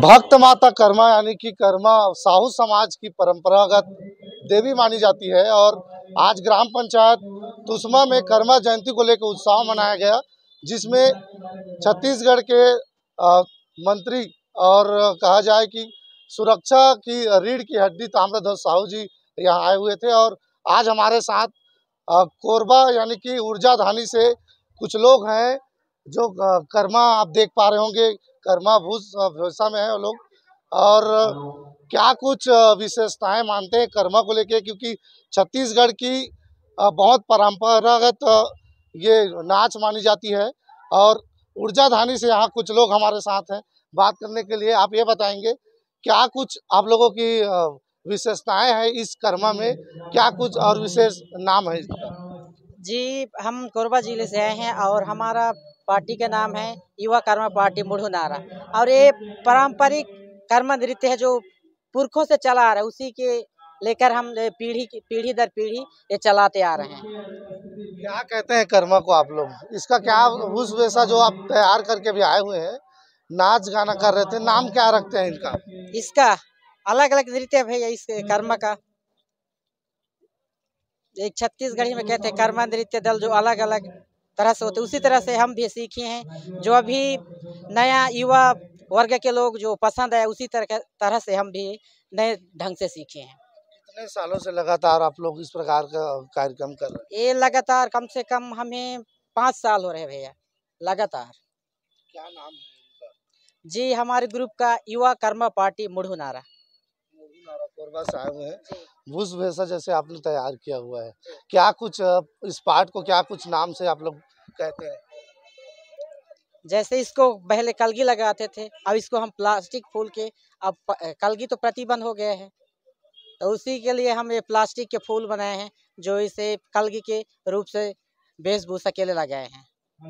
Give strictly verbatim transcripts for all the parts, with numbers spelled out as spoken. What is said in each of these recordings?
भक्त माता कर्मा यानी कि कर्मा साहू समाज की परंपरागत देवी मानी जाती है और आज ग्राम पंचायत तुसमा में कर्मा जयंती को लेकर उत्साह मनाया गया, जिसमें छत्तीसगढ़ के आ, मंत्री और कहा जाए कि सुरक्षा की रीढ़ की हड्डी ताम्रध्वज साहू जी यहाँ आए हुए थे। और आज हमारे साथ आ, कोरबा यानी कि ऊर्जा धानी से कुछ लोग हैं जो कर्मा आप देख पा रहे होंगे, कर्मा भूस व्यवसाय में है वो लोग। और क्या कुछ विशेषताएं मानते हैं कर्मा को लेके, क्योंकि छत्तीसगढ़ की बहुत परंपरागत ये नाच मानी जाती है। और ऊर्जा धानी से यहाँ कुछ लोग हमारे साथ हैं बात करने के लिए। आप ये बताएंगे क्या कुछ आप लोगों की विशेषताएं हैं इस कर्मा में, क्या कुछ और विशेष नाम है इसका? जी, हम कोरबा जिले से आए हैं और हमारा पार्टी का नाम है युवा कर्मा पार्टी मुढ़ू नारा। और ये पारंपरिक कर्म नृत्य है जो पुरखों से चला आ रहा है, उसी के लेकर हम पीढ़ी की पीढ़ी दर पीढ़ी ये चलाते आ रहे हैं। क्या कहते हैं कर्मा को आप लोग? इसका क्या उस वैसा जो आप तैयार करके भी आए हुए हैं, नाच गाना कर रहे थे, नाम क्या रखते हैं इनका? इसका अलग अलग नृत्य भैया इस कर्मा का एक छत्तीसगढ़ी में कहते हैं कर्मा नृत्य दल, जो अलग अलग तरह से होते, उसी तरह से हम भी सीखे हैं। जो अभी नया युवा वर्ग के लोग जो पसंद है, उसी तरह तरह से हम भी नए ढंग से सीखे हैं। कितने सालों से लगातार आप लोग इस प्रकार का कार्यक्रम कर रहे हैं? ये लगातार कम से कम हमें पाँच साल हो रहे भैया लगातार। क्या नाम है इनका? जी, हमारे ग्रुप का युवा कर्मा पार्टी मुढ़ू नारा। कोरबा से आए हुए हैं, वेशभूषा जैसे आपने तैयार किया हुआ है, क्या कुछ इस पार्ट को क्या कुछ नाम से आप लोग कहते हैं? जैसे इसको पहले कलगी लगाते थे, अब इसको हम प्लास्टिक फूल के, अब कलगी तो प्रतिबंध हो गया है, तो उसी के लिए हम ये प्लास्टिक के फूल बनाए हैं, जो इसे कलगी के रूप से वेशभूषा के लिए लगाए हैं।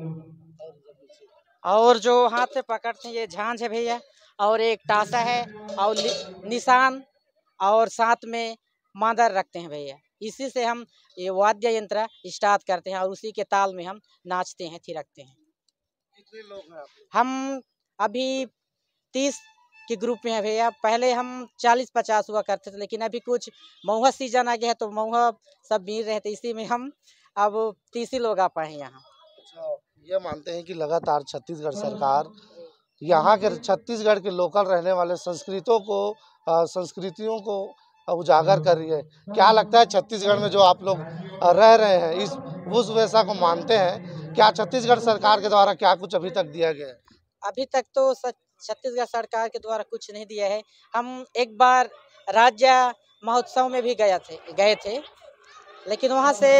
और जो हाथ से पकड़ते हैं ये झांझ है भैया, और एक टासा है और निशान, और साथ में मादर रखते हैं भैया। इसी से हम ये वाद्य यंत्र स्टार्ट करते हैं और उसी के ताल में हम नाचते हैं, थिरकते हैं। कितने लोग हैं आप? हम अभी तीस के ग्रुप में है भैया। पहले हम चालीस पचास हुआ करते थे, लेकिन अभी कुछ महुआ सीजन आ गया है तो महुआ सब मिल रहे थे, इसी में हम अब तीस ही लोग आ पाए हैं यहाँ। अच्छा, ये मानते हैं कि लगातार छत्तीसगढ़ सरकार यहाँ के छत्तीसगढ़ के लोकल रहने वाले संस्कृतों को संस्कृतियों को उजागर कर रही है। क्या लगता है छत्तीसगढ़ में जो आप लोग रह रहे हैं इस वेशभूषा को मानते हैं, क्या छत्तीसगढ़ सरकार के द्वारा क्या कुछ अभी तक दिया गया है? अभी तक तो छत्तीसगढ़ सरकार के द्वारा कुछ नहीं दिया है। हम एक बार राज्य महोत्सव में भी गए थे गए थे लेकिन वहाँ से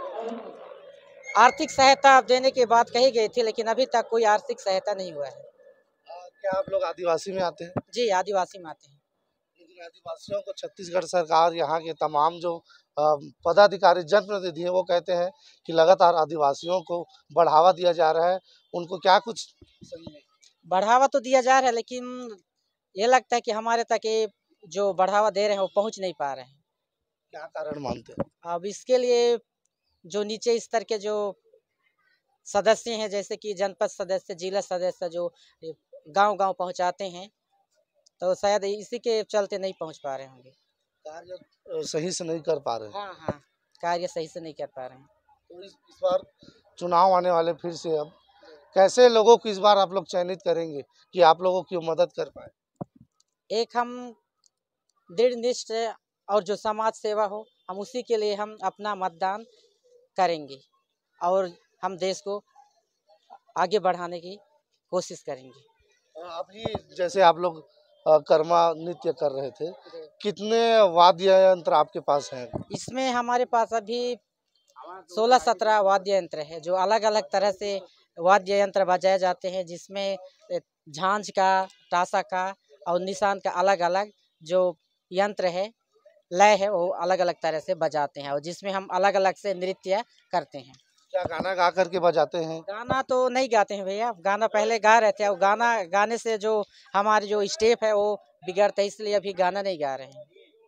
आर्थिक सहायता देने की बात कही गई थी, लेकिन अभी तक कोई आर्थिक सहायता नहीं हुआ है। क्या आप लोग आदिवासी में आते हैं? जी, आदिवासी में आते हैं। लेकिन आदिवासियों को छत्तीसगढ़ सरकार, यहाँ के तमाम जो पदाधिकारी जनप्रतिनिधि हैं, वो कहते हैं कि लगातार आदिवासियों को बढ़ावा दिया जा रहा है, उनको क्या कुछ सही नहीं? बढ़ावा तो दिया जा रहा है, लेकिन ये लगता है कि हमारे तक ये जो बढ़ावा दे रहे हैं वो पहुंच नहीं पा रहे हैं। क्या कारण मानते हैं? अब इसके लिए जो नीचे स्तर के जो सदस्य हैं, जैसे कि जनपद सदस्य, जिला सदस्य, जो गांव-गांव पहुंचाते हैं, तो शायद इसी के चलते नहीं पहुंच पा रहे होंगे। कार्य सही से नहीं कर पा रहे हैं। हाँ हाँ, कार्य सही से नहीं कर पा रहे हैं। तो इस, इस बार चुनाव आने वाले, फिर से अब कैसे लोगों को इस बार आप लोग चयनित करेंगे कि आप लोगों की मदद कर पाए? एक हम दृढ़ निष्ठ और जो समाज सेवा हो, हम उसी के लिए हम अपना मतदान करेंगे और हम देश को आगे बढ़ाने की कोशिश करेंगे। अभी जैसे आप लोग कर्मा नृत्य कर रहे थे, कितने वाद्य यंत्र आपके पास हैं? इसमें हमारे पास अभी सोलह सत्रह वाद्य यंत्र है, जो अलग अलग तरह से वाद्य यंत्र बजाए जाते हैं, जिसमें झांझ का, टासा का और निशान का अलग अलग जो यंत्र है, लय है, वो अलग अलग तरह से बजाते हैं, और जिसमें हम अलग अलग से नृत्य करते हैं। क्या गाना गा करके बजाते हैं? गाना तो नहीं गाते हैं भैया, गाना पहले गा रहे थे, और गाना गाने से जो हमारी जो स्टेप है वो बिगड़ता है, इसलिए अभी गाना नहीं गा रहे हैं।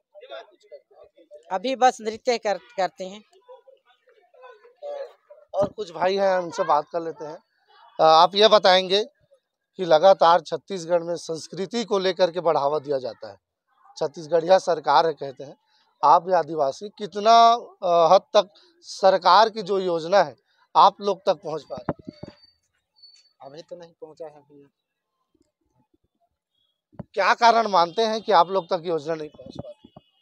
अभी बस नृत्य कर, करते हैं। और कुछ भाई हैं, उनसे बात कर लेते हैं। आप ये बताएंगे कि लगातार छत्तीसगढ़ में संस्कृति को लेकर के बढ़ावा दिया जाता है। छत्तीसगढ़िया सरकार है कहते हैं। आप ये आदिवासी कितना हद तक सरकार की जो योजना है आप लोग तक पहुंच पा रहे? अभी तो नहीं पहुंचा है भैया। क्या कारण मानते हैं कि आप लोग तक योजना नहीं पहुंच पाती?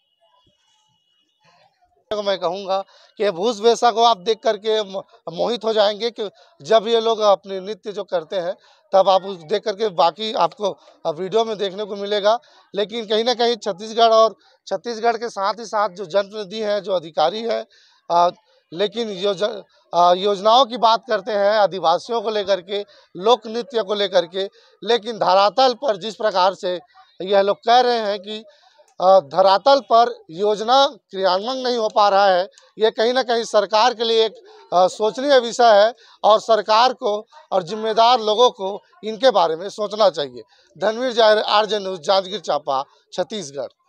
तो मैं कहूँगा कि वेशभूषा को आप देख करके मोहित हो जाएंगे कि जब ये लोग अपने नृत्य जो करते हैं तब आप उस देख करके बाकी आपको वीडियो में देखने को मिलेगा। लेकिन कहीं ना कहीं छत्तीसगढ़ और छत्तीसगढ़ के साथ ही साथ जो जनप्रतिनिधि हैं, जो अधिकारी हैं, लेकिन योज योजनाओं की बात करते हैं आदिवासियों को लेकर के, लोक नृत्य को लेकर के, लेकिन धरातल पर जिस प्रकार से यह लोग कह रहे हैं कि धरातल पर योजना क्रियान्वयन नहीं हो पा रहा है, ये कहीं ना कहीं सरकार के लिए एक सोचनीय विषय है और सरकार को और जिम्मेदार लोगों को इनके बारे में सोचना चाहिए। Dhanveer Zahir, RJ news, Janjgir Champa, Chhattisgarh.